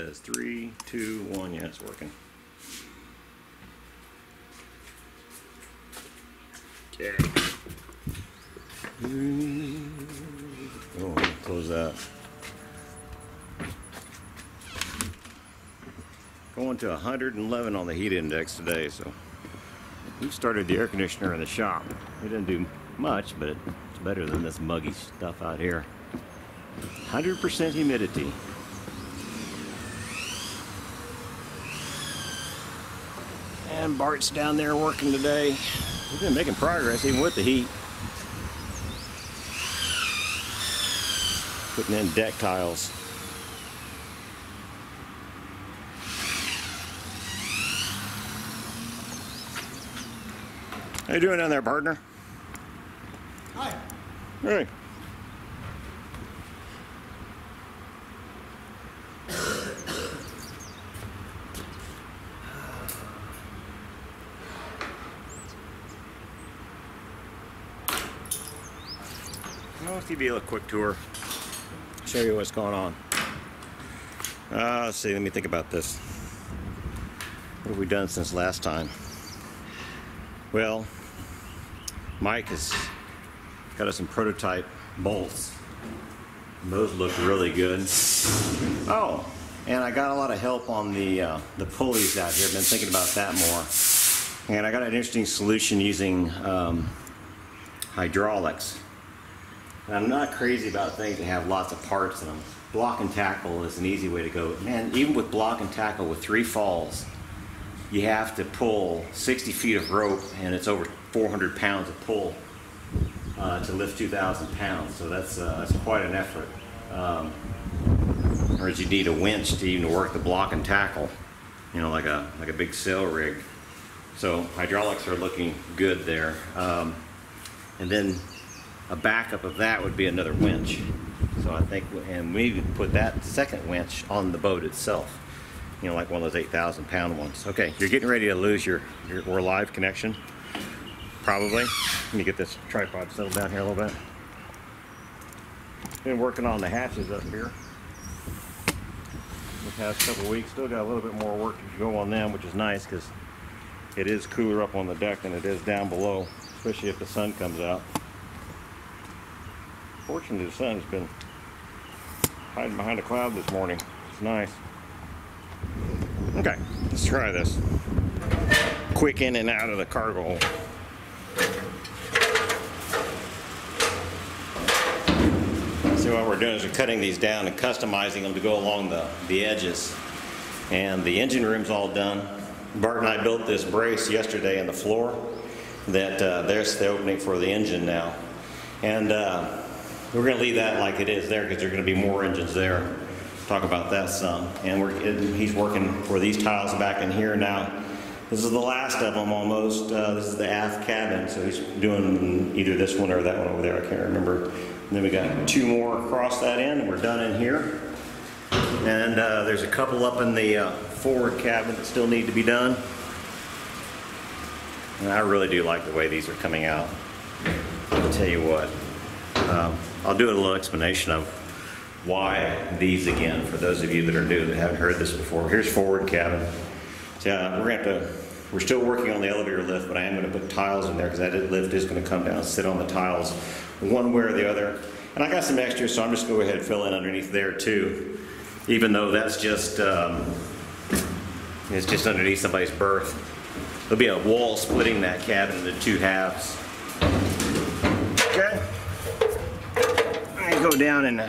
is. 3, 2, 1. Yeah, it's working. Okay. Oh, close that. Going to 111 on the heat index today, so we've started the air conditioner in the shop. It didn't do much, but it's better than this muggy stuff out here. 100% humidity. And Bart's down there working today. We've been making progress even with the heat. Putting in deck tiles. How you doing down there, partner? Hi. Hey. I'll give you a quick tour. Show you what's going on. Let's see, let me think about this. What have we done since last time? Well, Mike has got us some prototype bolts. Those look really good. Oh, and I got a lot of help on the pulleys out here. I've been thinking about that more. And I got an interesting solution using hydraulics. And I'm not crazy about things that have lots of parts in them. Block and tackle is an easy way to go. Man, even with block and tackle with 3 falls, you have to pull 60 feet of rope, and it's over 400 pounds of pull to lift 2,000 pounds. So that's quite an effort. Or you need a winch to even work the block and tackle, you know, like a big sail rig. So hydraulics are looking good there. And then a backup of that would be another winch. So I think, and we even put that second winch on the boat itself. You know, like one of those 8,000 pound ones. Okay, you're getting ready to lose your live connection. Probably. Let me get this tripod settled down here a little bit. Been working on the hatches up here the past couple of weeks. Still got a little bit more work to go on them, which is nice because it is cooler up on the deck than it is down below, especially if the sun comes out. Fortunately, the sun's been hiding behind a cloud this morning. It's nice. Okay, let's try this. Quick in and out of the cargo hole. See, what we're doing is we're cutting these down and customizing them to go along the edges. And the engine room's all done. Bart and I built this brace yesterday in the floor that there's the opening for the engine now. And we're going to leave that like it is there because there are going to be more engines there. Talk about that some. And he's working for these tiles back in here now. This is the last of them almost. This is the aft cabin, so he's doing either this one or that one over there. I can't remember. And then we got 2 more across that end, and we're done in here. And there's a couple up in the forward cabin that still need to be done. And I really do like the way these are coming out. I'll tell you what. I'll do a little explanation of why these again for those of you that are new that haven't heard this before. Here's forward cabin. So we're still working on the elevator lift, but I am going to put tiles in there because that lift is going to come down and sit on the tiles one way or the other. And I got some extras, so I'm just going to go ahead and fill in underneath there too, even though that's just it's just underneath somebody's berth. There'll be a wall splitting that cabin into 2 halves. Okay. I go down and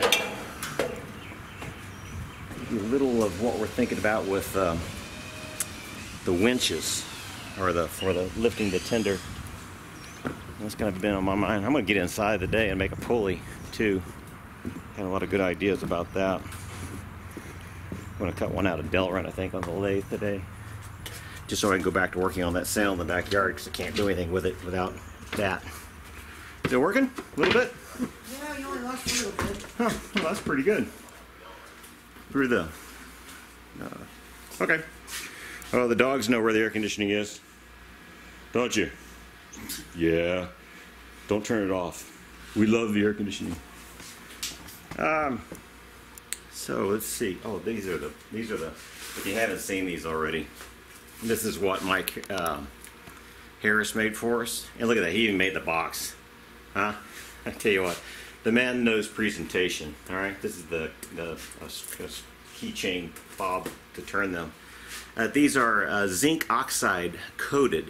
give you a little of what we're thinking about with the winches, or for the lifting the tender. That's kind of been on my mind. I'm going to get inside today and make a pulley too. Got a lot of good ideas about that. I'm going to cut one out of Delrin, I think, on the lathe today, just so I can go back to working on that sail in the backyard because I can't do anything with it without that. Is it working? A little bit? Yeah, you only lost a little bit. Huh, well, that's pretty good. Through the... okay. Oh, the dogs know where the air conditioning is. Don't you? Yeah. Don't turn it off. We love the air conditioning. So let's see. Oh, these are the. If you haven't seen these already, this is what Mike Harris made for us. And look at that. He even made the box. Huh? I tell you what, the man knows presentation. All right. This is the keychain fob to turn them. These are zinc oxide coated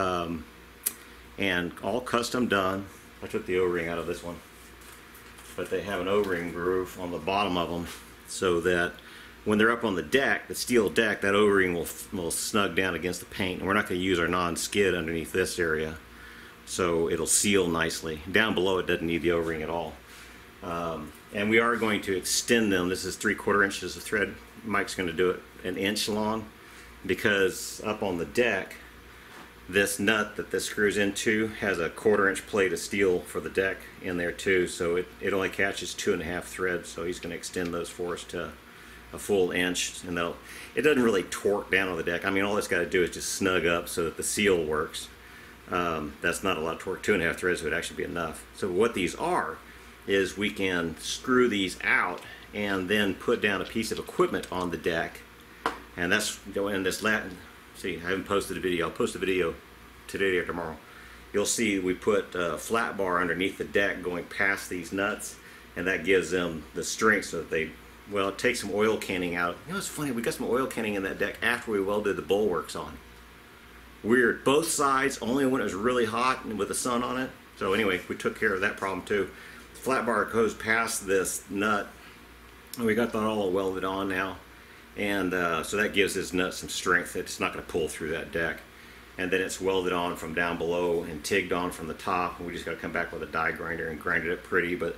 and all custom done. I took the O-ring out of this one, but they have an O-ring groove on the bottom of them so that when they're up on the deck, the steel deck, that O-ring will snug down against the paint. And we're not going to use our non-skid underneath this area, so it'll seal nicely. Down below it doesn't need the O-ring at all. And we are going to extend them. This is 3/4 inches of thread. Mike's going to do it an inch long because up on the deck, this nut that this screws into has a 1/4 inch plate of steel for the deck in there too, so it only catches 2.5 threads, so he's going to extend those for us to a full inch, and it doesn't really torque down on the deck. I mean, all it's got to do is just snug up so that the seal works. That's not a lot of torque. 2.5 threads would actually be enough. So what these are is we can screw these out and then put down a piece of equipment on the deck, and that's in this Latin. See, I haven't posted a video. I'll post a video today or tomorrow. You'll see we put a flat bar underneath the deck going past these nuts, and that gives them the strength so that they, well, it takes some oil canning out. You know, it's funny, we got some oil canning in that deck after we welded the bulwarks on. Weird. Both sides, only when it was really hot and with the sun on it. So anyway, we took care of that problem too. The flat bar goes past this nut, and we got that all welded on now. And so that gives this nut some strength. It's not going to pull through that deck. And then it's welded on from down below and tigged on from the top. And we just got to come back with a die grinder and grind it up pretty. But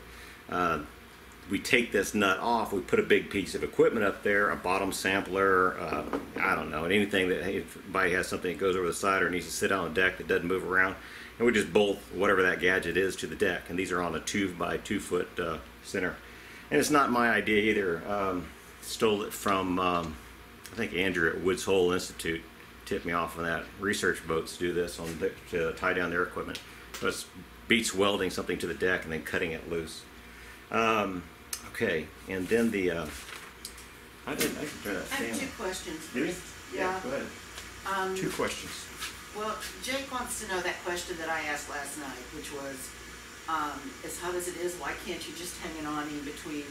we take this nut off. We put a big piece of equipment up there, a bottom sampler, I don't know, anything that, hey, if anybody has something that goes over the side or needs to sit on the deck that doesn't move around. And we just bolt whatever that gadget is to the deck. And these are on a 2 by 2 foot center. And it's not my idea either. Stole it from, I think Andrew at Woods Hole Institute tipped me off on that. Research boats do this to tie down their equipment. So it beats welding something to the deck and then cutting it loose. Okay, and then the, I can try that I have stand. 2 questions. Do you? Yeah. Go ahead. 2 questions. Well, Jake wants to know that question that I asked last night, which was, as hot as it is, why can't you just hang an awning between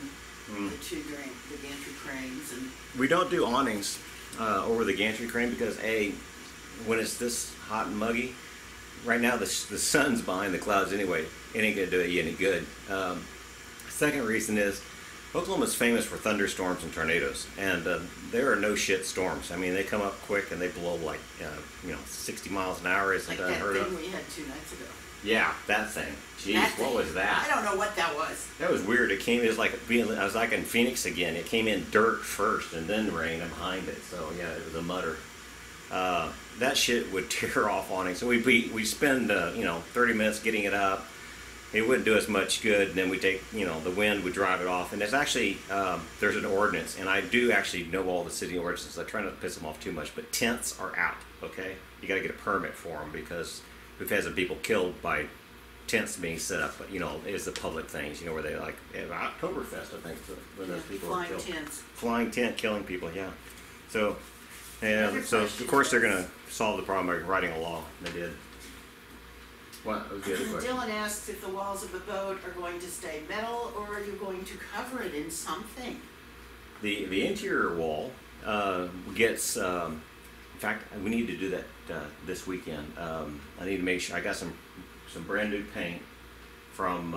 the gantry cranes? And We don't do awnings over the gantry crane because when it's this hot and muggy, right now the sun's behind the clouds anyway. It ain't gonna do you any good. Second reason is Oklahoma's famous for thunderstorms and tornadoes, and there are no shit storms. I mean, they come up quick and they blow like 60 miles an hour. Isn't like that that unheard thing of? we had 2 nights ago. Yeah, that thing. Jeez, That what thing. was that? I don't know what that was. That was weird. It was like I was like in Phoenix again. It came in dirt first and then rain behind it. So yeah, it was a mutter. That shit would tear off awnings. So we spend 30 minutes getting it up. It wouldn't do us much good. And then we take the wind would drive it off. And there's actually there's an ordinance, and I do actually know all the city ordinances. I try not to piss them off too much, but tents are out. Okay, you got to get a permit for them because we've had some people killed by tents being set up, but it's the public things, where they like Oktoberfest, I think, when those people are Flying killed. tents. Flying tent killing people, yeah. So, Another so question of course they're is- going to solve the problem by writing a law. They did. What was the other question? Dylan asks if the walls of the boat are going to stay metal, or are you going to cover it in something? The interior wall gets. In fact, we need to do that this weekend. I need to make sure I got some brand new paint from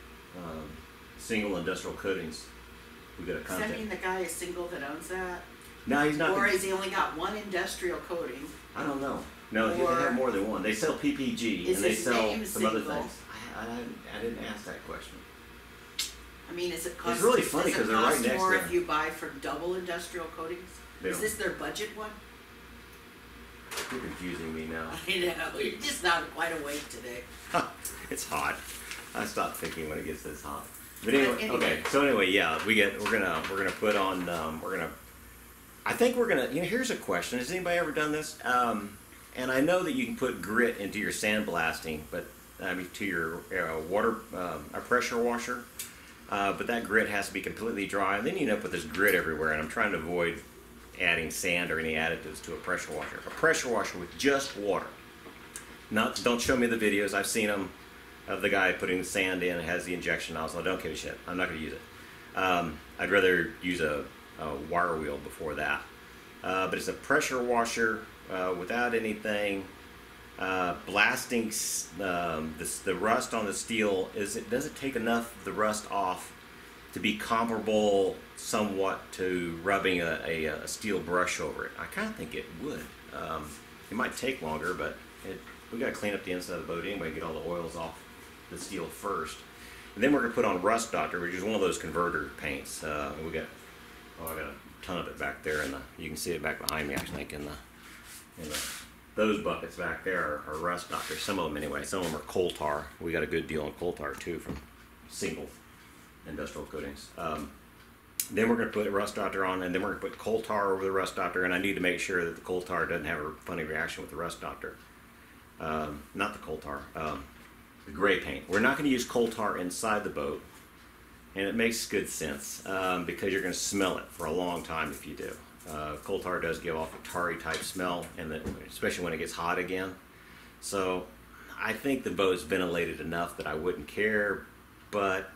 Single Industrial Coatings. We got a Does contact. that mean the guy is single that owns that? No, he's not. Or has he only got one industrial coating? I don't know. No, they Or- have more than one. They sell PPG Is and they his sell name some other Single? things. I didn't ask that question. I mean, is it cost? It's really funny does it 'cause they're right cost next more to if it. you buy for double industrial coatings? They Is don't. this their budget one? You're confusing me now. I know, you're just not quite awake today. It's hot. I stop thinking when it gets this hot. But But anyway, anyway. okay. So anyway, yeah, we're gonna put on I think we're gonna. Here's a question: has anybody ever done this? And I know that you can put grit into your sandblasting, but I mean to your water a pressure washer. but that grit has to be completely dry, and then you end up with this grit everywhere, and I'm trying to avoid adding sand or any additives to a pressure washer. A pressure washer with just water. Don't show me the videos. I've seen them of the guy putting the sand in and has the injection nozzle. I don't give a shit. I'm not going to use it. I'd rather use a wire wheel before that. But it's a pressure washer without anything blasting the rust on the steel. Does it take enough of the rust off to be comparable somewhat to rubbing a steel brush over it? I kind of think it would. It might take longer, but we got to clean up the inside of the boat anyway, get all the oils off the steel first. And then we're going to put on Rust Doctor, which is one of those converter paints. I got a ton of it back there, and you can see it back behind me, I think, in those buckets back there are Rust Doctor. Some of them anyway. Some of them are coal tar. We got a good deal on coal tar too from single industrial coatings. Then we're going to put Rust Doctor on, and then we're going to put coal tar over the Rust Doctor, and I need to make sure that the coal tar doesn't have a funny reaction with the Rust Doctor. Not the coal tar, the gray paint. We're not going to use coal tar inside the boat, and it makes good sense because you're going to smell it for a long time if you do. Coal tar does give off a tarry type smell, and especially when it gets hot again. So I think the boat's ventilated enough that I wouldn't care, but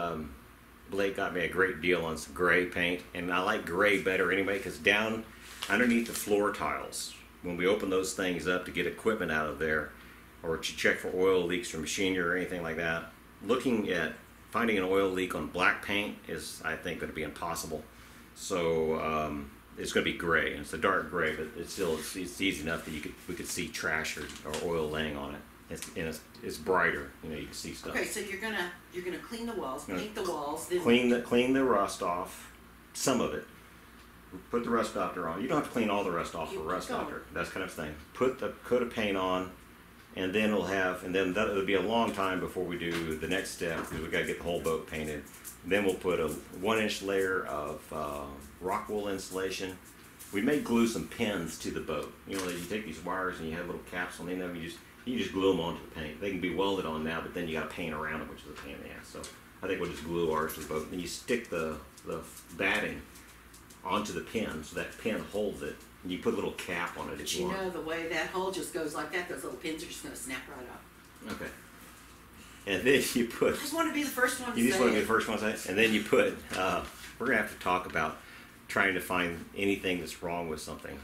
Blake got me a great deal on some gray paint, and I like gray better anyway because down underneath the floor tiles, when we open those things up to get equipment out of there or to check for oil leaks from machinery or anything like that, looking at finding an oil leak on black paint is, I think, going to be impossible. So it's going to be gray, and it's a dark gray, but it's easy enough that we could see trash or oil laying on it. It's brighter, you can see stuff. Okay, so you're gonna clean the walls, paint the walls, then clean the rust off, some of it. Put the Rust Doctor on. You don't have to clean all the rust off for Rust Doctor. That's kind of thing. Put the coat of paint on, and then it'll be a long time before we do the next step because we got to get the whole boat painted. Then we'll put a 1-inch layer of rock wool insulation. We may glue some pins to the boat. You take these wires and you have little caps on the end of them. You just glue them onto the paint. They can be welded on now, but then you got to paint around them, which is a pain in the ass. So I think we'll just glue ours to the boat. Then you stick the batting onto the pin, so that pin holds it. And you put a little cap on it if you want. The way that hole just goes like that, those little pins are just going to snap right off. Okay. And then you put... I just want to be the first one to say You just want to be the first one to say it? And then you put... we're going to have to talk about trying to find anything that's wrong with something.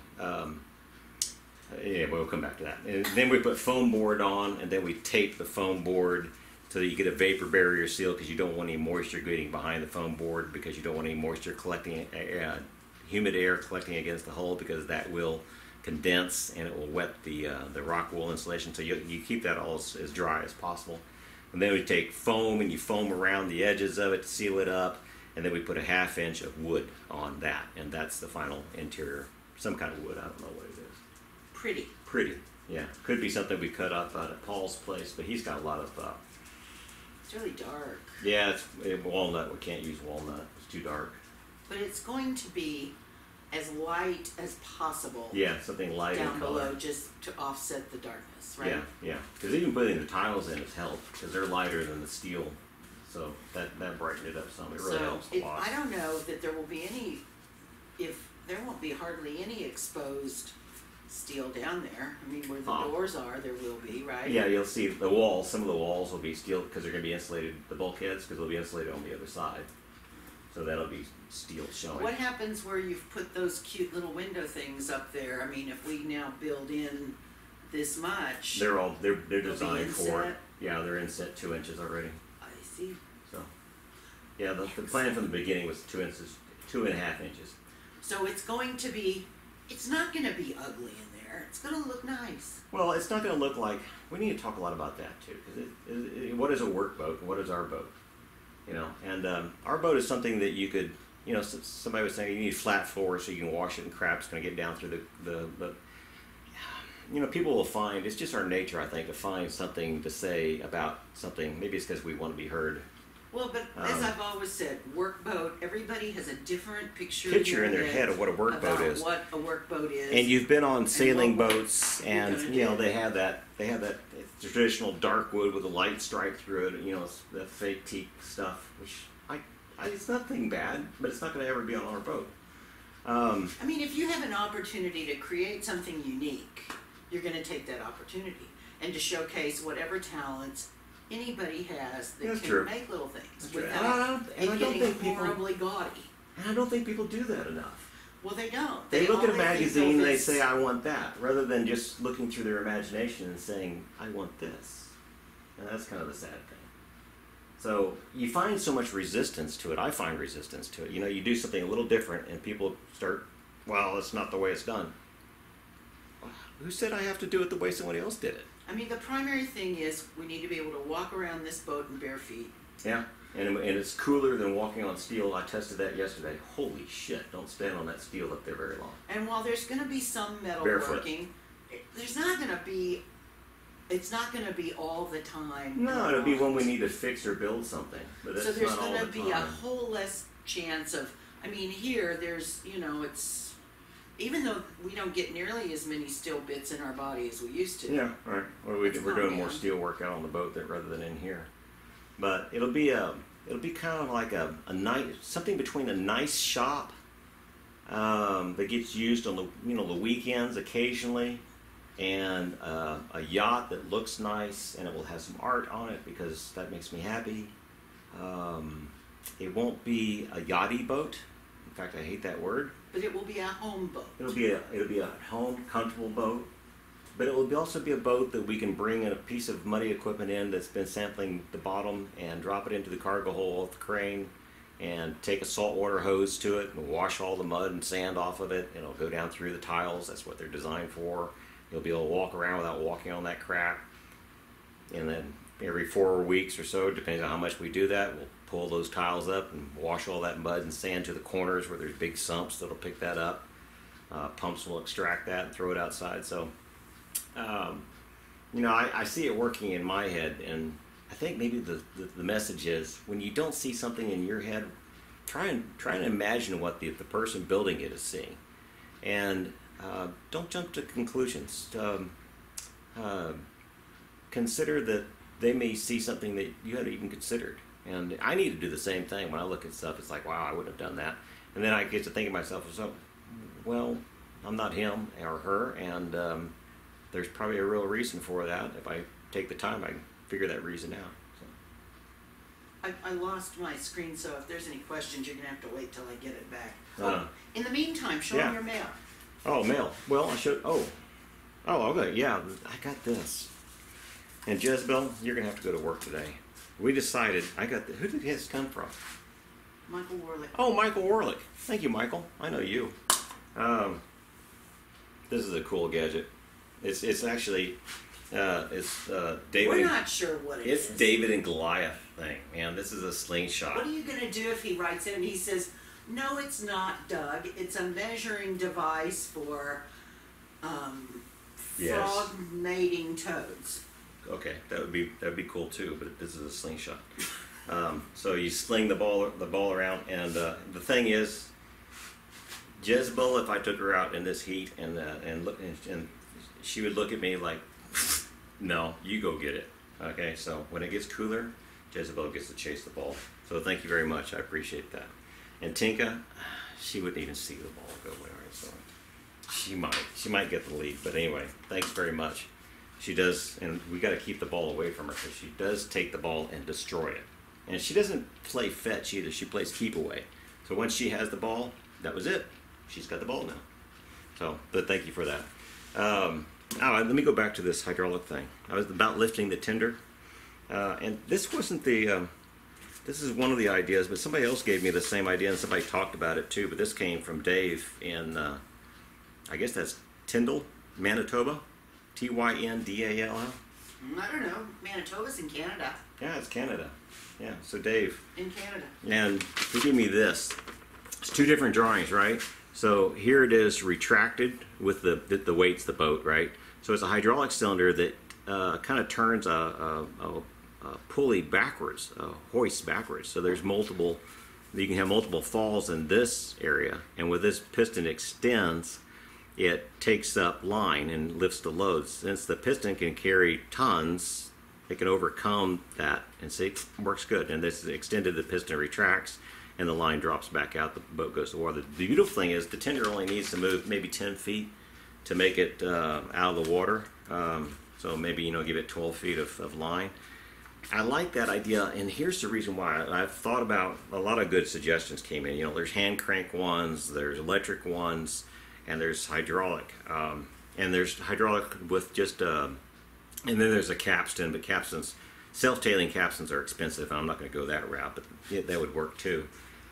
Yeah, we'll come back to that. And then we put foam board on, and then we tape the foam board so that you get a vapor barrier seal because you don't want any moisture getting behind the foam board because you don't want any moisture collecting, humid air collecting against the hull because that will condense and it will wet the rock wool insulation. So you keep that all as dry as possible. And then we take foam and you foam around the edges of it to seal it up, and then we put a 1/2 inch of wood on that, and that's the final interior. Some kind of wood, I don't know what it is. Pretty, yeah. Could be something we cut up out at Paul's place, but he's got a lot of... It's really dark. Yeah, it's walnut. We can't use walnut. It's too dark. But it's going to be as light as possible. Yeah, something light down in color. below just to offset the darkness, right? Yeah. Because even putting the tiles in has helped because they're lighter than the steel. So that brightened it up some. It really helps a lot. I don't know that there will be any... there won't be hardly any exposed steel down there. I mean, where the doors are, there will be, right? Yeah, you'll see the walls. Some of the walls will be steel because they're going to be insulated, the bulkheads, because they'll be insulated on the other side. So that'll be steel showing. What happens where you've put those cute little window things up there? I mean, if we now build in this much... They're designed for it. Yeah, they're inset 2 inches already. I see. So, yeah, the plan from the beginning was 2 inches, 2.5 inches. So it's going to be... It's not going to be ugly in there. It's going to look nice. Well, it's not going to look like... We need to talk a lot about that, too. Because what is a work boat and what is our boat? And our boat is something that you could... somebody was saying you need flat floors so you can wash it and crap's going to get down through the people will find... It's just our nature, I think, to find something to say about something. Maybe it's because we want to be heard. Well, but as I've always said, work boat, everybody has a different picture in their head of what a work boat is. What a work boat is. And you've been on sailing boats, and they have that traditional dark wood with a light stripe through it. That fake teak stuff, which I It's nothing bad, but it's not going to ever be on our boat. I mean, if you have an opportunity to create something unique, you're going to take that opportunity and to showcase whatever talents anybody has that That's can true. make little things true. without And I it don't getting think people- horribly gaudy. And I don't think people do that enough. Well, they don't. They look at a all they think magazine of and they is- say, I want that, rather than just looking through their imagination and saying, I want this. And that's kind of the sad thing. So you find so much resistance to it. I find resistance to it. You know, you do something a little different and people start, well, it's not the way it's done. Who said I have to do it the way somebody else did it? I mean, the primary thing is we need to be able to walk around this boat in bare feet. Yeah. And it's cooler than walking on steel. I tested that yesterday. Holy shit, don't stand on that steel up there very long. And while there's going to be some metal Barefoot. working, there's not going to be. It's not going to be all the time. No, it'll be when we need to fix or build something. But that's So there's not all going to the be a time. whole less chance of. I mean, here there's it's even though we don't get nearly as many steel bits in our body as we used to. Yeah, right. Well, It's we're not doing more bad. steel work out on the boat rather than in here. But it'll be kind of like a nice, something between a nice shop that gets used on the weekends occasionally, and a yacht that looks nice, and it will have some art on it because that makes me happy. It won't be a yachty boat. In fact, I hate that word. But it will be a home boat. It'll be a home, comfortable boat, but it will also be a boat that we can bring in a piece of muddy equipment in that's been sampling the bottom and drop it into the cargo hold with the crane and take a saltwater hose to it and wash all the mud and sand off of it. It'll go down through the tiles. That's what they're designed for. You'll be able to walk around without walking on that crap. And then every 4 weeks or so, depending on how much we do that, we'll pull those tiles up and wash all that mud and sand to the corners where there's big sumps that'll pick that up. Pumps will extract that and throw it outside. So, I see it working in my head, and I think maybe the message is when you don't see something in your head, try and imagine what the person building it is seeing, and don't jump to conclusions. Consider that they may see something that you hadn't even considered. And I need to do the same thing when I look at stuff. It's like, wow, I wouldn't have done that. And then I get to thinking to myself, well, I'm not him or her, and there's probably a real reason for that. If I take the time, I can figure that reason out. So. I lost my screen, so if there's any questions, you're going to have to wait till I get it back. Uh, In the meantime, show yeah. them your mail. Oh, mail. Well, I should. Oh, okay. Yeah, I got this. And Jezebel, you're gonna have to go to work today. We decided. Who did this come from? Michael Warlick. Oh, Michael Warlick. Thank you, Michael. I know you. This is a cool gadget. It's actually David. We're not sure what it is. It's David and Goliath thing, man. This is a slingshot. What are you going to do if he writes it and he says, no, it's not, Doug. It's a measuring device for Yes. frog mating toads. Okay, that'd be cool too. But this is a slingshot. So you sling the ball around, and the thing is, Jezebel, if I took her out in this heat and she would look at me like, no, you go get it. Okay, so when it gets cooler, Jezebel gets to chase the ball. So thank you very much. I appreciate that. And Tinka, she wouldn't even see the ball go away. So she might get the lead. But anyway, thanks very much. She does, and we got to keep the ball away from her because she does take the ball and destroy it. And she doesn't play fetch either. She plays keep away. So once she has the ball, that was it. She's got the ball now. So, but thank you for that. Let me go back to this hydraulic thing. I was about lifting the tender, and this wasn't the. This is one of the ideas, but somebody else gave me the same idea, and somebody talked about it too. But this came from Dave in, I guess that's Tyndall, Manitoba, Tyndall. I don't know. Manitoba's in Canada. Yeah, it's Canada. Yeah, so Dave. In Canada. And he gave me this. It's two different drawings, right? So here it is retracted with the weight's the boat, right? So it's a hydraulic cylinder that kind of turns a pulley backwards, a hoist backwards. So there's multiple, you can have multiple falls in this area. And with this piston extends, it takes up line and lifts the loads. Since the piston can carry tons, it can overcome that and say, works good. And this is extended, the piston retracts, and the line drops back out, the boat goes to the water. The beautiful thing is the tender only needs to move maybe 10 feet to make it out of the water. So maybe, give it 12 feet of line. I like that idea, and here's the reason why. I've thought about a lot of good suggestions came in. There's hand crank ones, there's electric ones, and there's hydraulic. And there's hydraulic with just, and then there's a capstan, but capstans, self-tailing capstans are expensive. I'm not going to go that route, but that would work too.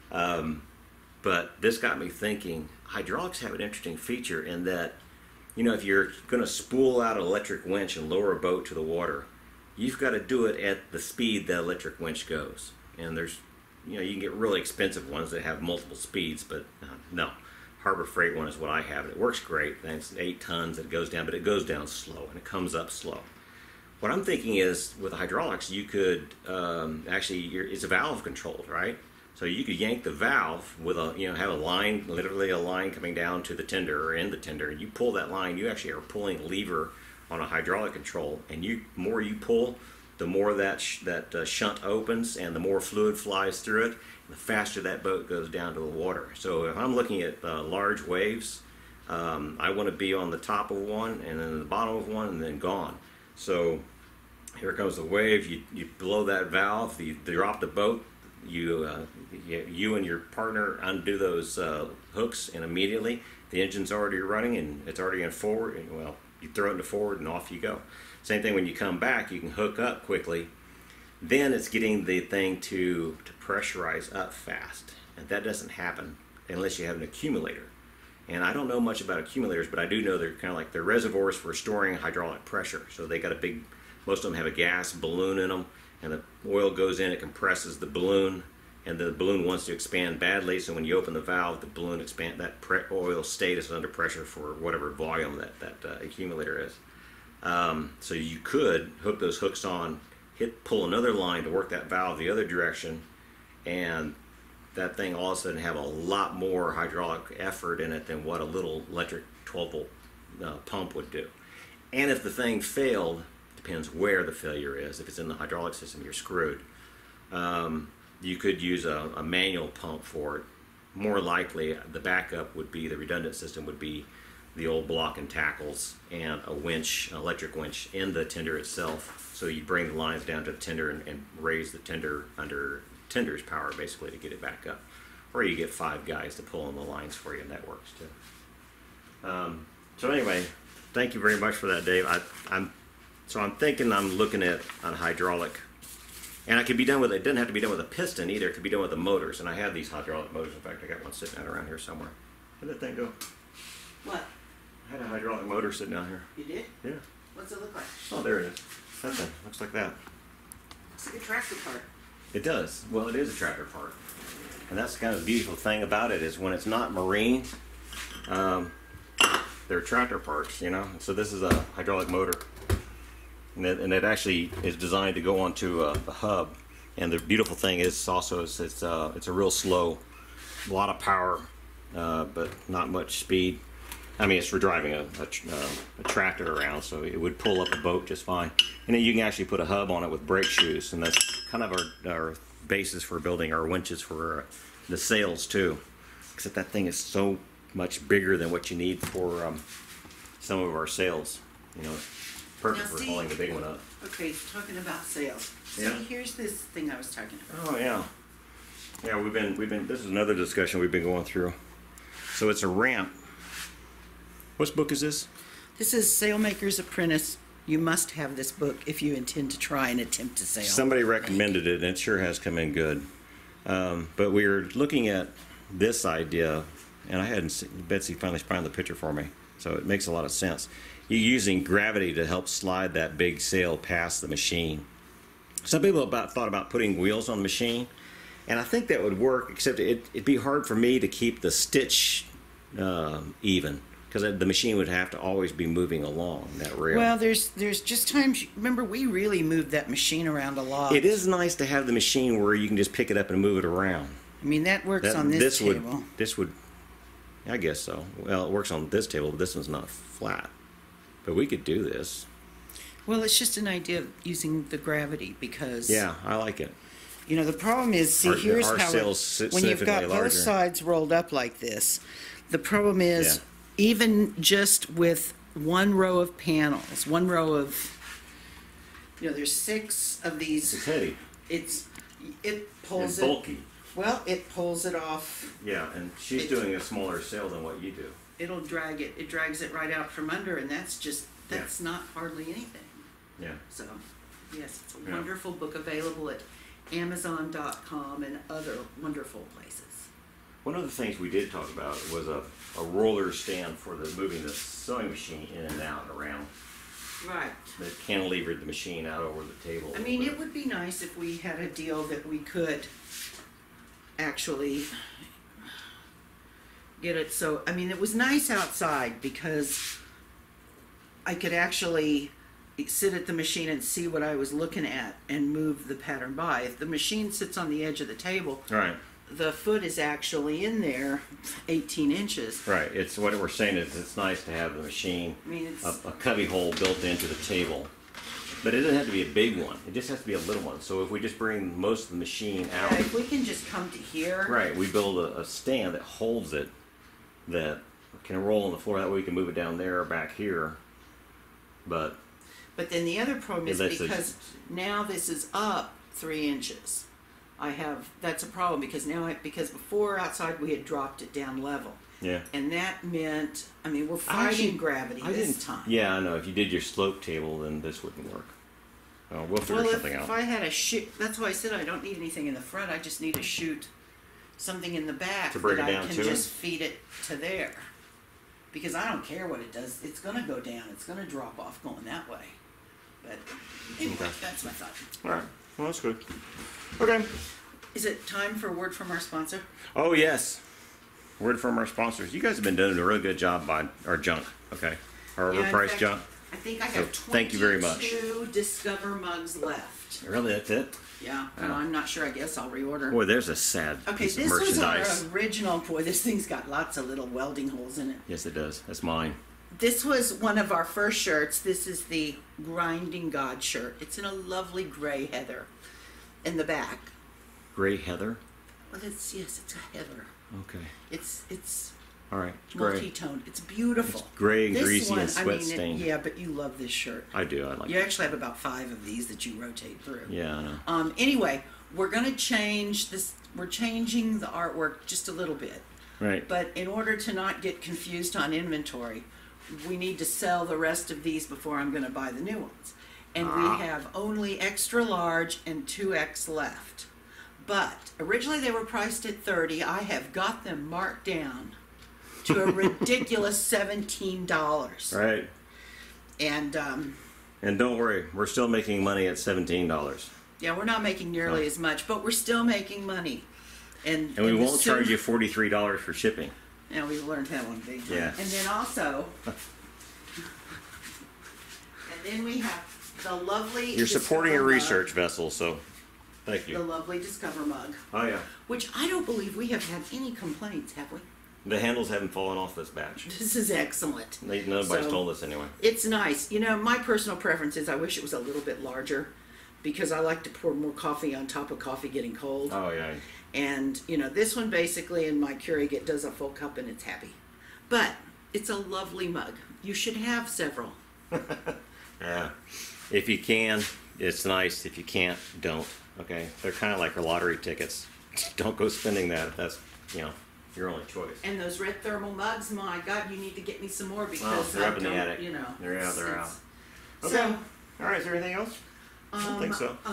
But this got me thinking, hydraulics have an interesting feature in that, if you're going to spool out an electric winch and lower a boat to the water, you've got to do it at the speed the electric winch goes. And there's, you can get really expensive ones that have multiple speeds, but no. Harbor Freight one is what I have. It works great. And it's 8 tons. It goes down, but it goes down slow and it comes up slow. What I'm thinking is with hydraulics, you could it's valve controlled, right? So you could yank the valve with have a line, literally a line coming down to the tender or in the tender. You pull that line, you actually are pulling a lever on a hydraulic control, and more you pull, the more that shunt opens and the more fluid flies through it, and the faster that boat goes down to the water. So if I'm looking at large waves, I want to be on the top of one and then the bottom of one and then gone. So here comes the wave, you blow that valve, you drop the boat, you and your partner undo those hooks, and immediately the engine's already running and it's already in forward, and you throw it into forward and off you go. Same thing when you come back, you can hook up quickly. Then it's getting the thing to pressurize up fast, and that doesn't happen unless you have an accumulator. And I don't know much about accumulators, but I do know they're kind of like they're reservoirs for storing hydraulic pressure. So they got most of them have a gas balloon in them, and the oil goes in, it compresses the balloon, and the balloon wants to expand badly, so when you open the valve, the balloon expands, that oil stays under pressure for whatever volume that accumulator is. So you could hook those hooks on, pull another line to work that valve the other direction, and that thing all of a sudden have a lot more hydraulic effort in it than what a little electric 12-volt pump would do. And if the thing failed, depends where the failure is. If it's in the hydraulic system, you're screwed. You could use a manual pump for it. More likely, the backup would be, the redundant system would be the old block and tackles and a winch, an electric winch in the tender itself. So you bring the lines down to the tender and raise the tender under tender's power basically to get it back up. Or you get 5 guys to pull on the lines for you, and that works too. So anyway, thank you very much for that, Dave. I'm thinking I'm looking at a hydraulic. And it could be done with, it doesn't have to be done with a piston either, it could be done with the motors. And I have these hydraulic motors. In fact, I got one sitting out around here somewhere. Where'd that thing go? What? I had a hydraulic motor sitting out here. You did? Yeah. What's it look like? Oh, there it is. That thing. Looks like that. Looks like a tractor part. It does. Well, it is a tractor part. And that's kind of the beautiful thing about it is when it's not marine, they're tractor parts, So this is a hydraulic motor. And it actually is designed to go onto a hub. And the beautiful thing is also it's a real slow, a lot of power, but not much speed. I mean, it's for driving a tractor around, so it would pull up a boat just fine. And then you can actually put a hub on it with brake shoes, and that's kind of our basis for building our winches for the sails too. Except that thing is so much bigger than what you need for some of our sails. Perfect for hauling the big one up. Okay, talking about sails. Yeah. See, here's this thing I was talking about. Oh yeah, yeah. We've been. This is another discussion we've been going through. So it's a ramp. What book is this? This is Sailmaker's Apprentice. You must have this book if you intend to try and attempt to sail. Somebody recommended it, and it sure has come in good. But we were looking at this idea, and I hadn't seen, Betsy finally found the picture for me, so it makes a lot of sense. You're using gravity to help slide that big sail past the machine. Some people thought about putting wheels on the machine, and I think that would work, except it'd be hard for me to keep the stitch even, because the machine would have to always be moving along that rail. Well, there's just times, remember, we really moved that machine around a lot. It is nice to have the machine where you can just pick it up and move it around. I mean, that works on this table. This would, I guess so. Well, it works on this table, but this one's not flat. But we could do this. Well, it's just an idea of using the gravity because... Yeah, I like it. You know, the problem is, see, Our- here's our how, cell's when you've got significantly both larger. sides rolled up like this, the problem is, Yeah. even just with one row of panels, one row of, you know, there's 6 of these, It's heavy. it pulls It's it, bulky. well, it pulls it off. Yeah, and she's doing a smaller sail than what you do. It'll drag it, it drags it right out from under, and that's not hardly anything. Yeah. So, yes, it's a Yeah. wonderful book available at Amazon.com and other wonderful places. One of the things we did talk about was a roller stand for moving the sewing machine in and out around. Right. That cantilevered the machine out over the table. I mean, it would be nice if we had a deal that we could actually get it so, I mean, it was nice outside because I could actually sit at the machine and see what I was looking at and move the pattern by. If the machine sits on the edge of the table, Right. the foot is actually in there 18 inches. Right. It's what we're saying is it's nice to have the machine, I mean, it's, a cubby hole built into the table. But it doesn't have to be a big one. It just has to be a little one. So if we just bring most of the machine out, if we can just come to here. right, we build a stand that holds it, that can roll on the floor. That way we can move it down there or back here. But But then the other problem is Yeah, that's because now this is up 3 inches. That's a problem because because before outside we had dropped it down level. yeah. And that meant, I mean, we're I actually- fighting gravity I this didn't- time. Yeah, I know. If you did your slope table, then this wouldn't work. We'll figure Well, something if out. I had a chute, that's why I said I don't need anything in the front. I just need a chute, something in the back To bring that it down I can to it? just feed it to there. Because I don't care what it does. It's going to go down. It's going to drop off going that way. But anyway, Okay. that's my thought. All right. Well, that's good. Okay. Is it time for a word from our sponsor? Oh, yes. Word from our sponsors. You guys have been doing a really good job buying our junk, okay? Our Yeah, in overpriced fact, junk. I think I So, have thank you very much. 22 Discover mugs left. Really, that's it? Yeah, and Wow. I'm not sure. I guess I'll reorder. Boy, there's a sad Okay, piece of this was our merchandise. original. Boy, this thing's got lots of little welding holes in it. Yes, it does. That's mine. This was one of our first shirts. This is the Grinding God shirt. It's in a lovely gray heather in the back. Gray heather? Well, it's a heather. Okay. It's All right. It's gray. multi-toned. It's beautiful. It's gray and This greasy one, and I sweat mean, stained. yeah, but you love this shirt. I do. I like You it. actually have about 5 of these that you rotate through. Yeah, I know. Anyway, we're going to change this. We're changing the artwork just a little bit. Right. But in order to not get confused on inventory, we need to sell the rest of these before I'm going to buy the new ones. And we have only extra large and 2X left. But originally they were priced at $30. I have got them marked down to a ridiculous $17. Right. And And don't worry, we're still making money at $17. yeah, we're not making nearly as much, but we're still making money. And And we the won't charge sooner- you $43 for shipping. Yeah, we've learned that one big time. Yeah. And then also, and then we have the lovely. You're supporting a Discover mug, research vessel, so thank The you. lovely Discover mug, Oh, yeah. which I don't believe we have had any complaints, have we? The handles haven't fallen off this batch. This is excellent. Nobody's So- told us anyway. It's nice. You know, my personal preference is I wish it was a little bit larger because I like to pour more coffee on top of coffee getting cold. Oh, yeah. And, you know, this one basically in my Keurig, it does a full cup and it's happy. But it's a lovely mug. You should have several. Yeah. If you can, it's nice. If you can't, don't. Okay? They're kind of like our lottery tickets. Don't go spending that if that's, your only choice. And those red thermal mugs, my God, you need to get me some more because Well, they're up I in the don't, attic. you know. They're out, they're it's- Okay. So, All right. Is there anything else? I don't think so.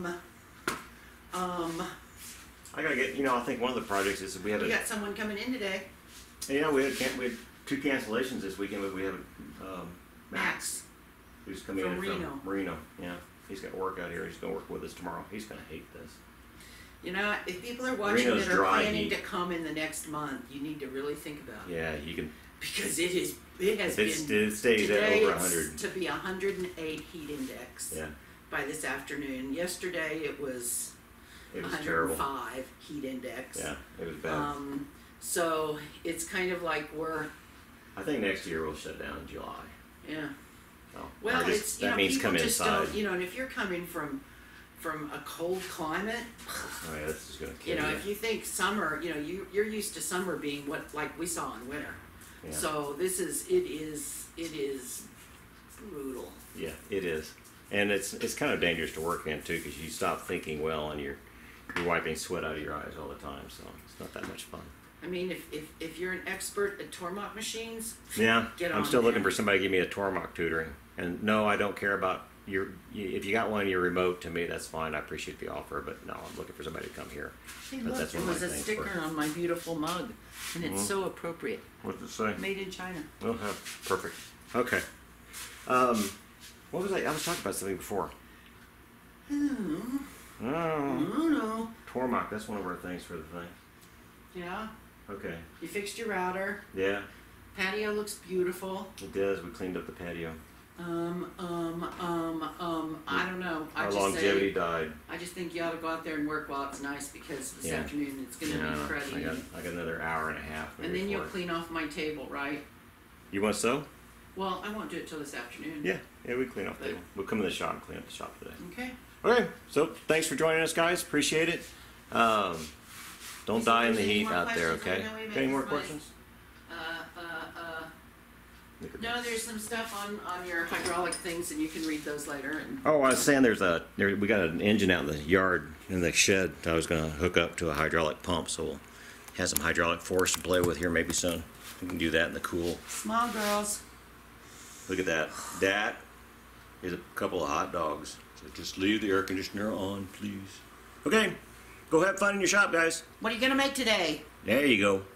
I gotta get. I think one of the projects is we had we got someone coming in today, we had 2 cancellations this weekend, but we have Max. who's coming From in Reno. from Reno. Yeah. He's got work out here. He's gonna work with us tomorrow. He's gonna hate this. You know, if people are watching Reno's that are dry planning heat. to come in the next month, you need to really think about it. Yeah, you can. Because it has If been, it stays at today over it's 100. to be 108 heat index Yeah, by this afternoon. Yesterday it was it was terrible. 105 heat index. Yeah, it was bad. So it's kind of like we're, I think next year we'll shut down in July. yeah. So, Well, or just- it's, you that know, means people come just inside. don't, you know, and if you're coming from, from a cold climate. Oh yeah, this is gonna You kill know, you. if you think summer, you know, you're used to summer being what like we saw in winter. Yeah. So it is brutal. Yeah, it is, and it's kind of dangerous to work in too, because you stop thinking well, and you're wiping sweat out of your eyes all the time, so it's not that much fun. I mean, if you're an expert at Tormach machines, Yeah, get on I'm still looking there. for somebody to give me a Tormach tutoring, and no, I don't care about if you got one, you're remote to me, that's fine. I appreciate the offer, but no, I'm looking for somebody to come here. Hey, But look, that's there one of was my a things sticker for- on my beautiful mug, and it's so appropriate. What does it say? Made in China. Well, perfect. Okay. What was I was talking about something before. Hmm. Oh, I don't know. Tormach, that's one of our things for the thing. Yeah. Okay. You fixed your router. Yeah, Patio looks beautiful. it does. We cleaned up the patio. I don't know. Our longevity died. I just think you ought to go out there and work while it's nice, because this Yeah. afternoon it's gonna be cruddy. I got another hour and a half. And maybe then you'll before- clean off my table, right? You want so? Well, I won't do it till this afternoon. Yeah, we clean off the table. We'll come in the shop and clean up the shop today. Okay. Okay, so thanks for joining us, guys. Appreciate it. Don't Is die in there the any heat more out there, questions? I okay? know we made Got any more this much. questions? Look at No, this. there's some stuff on your hydraulic things, and you can read those later. And Oh, I was saying we got an engine out in the yard, in the shed. I was going to hook up to a hydraulic pump, so we'll have some hydraulic force to play with here maybe soon. We can do that in the cool. small girls. Look at that. That is a couple of hot dogs. So just leave the air conditioner on, please. Okay, go have fun in your shop, guys. What are you gonna make today? There you go.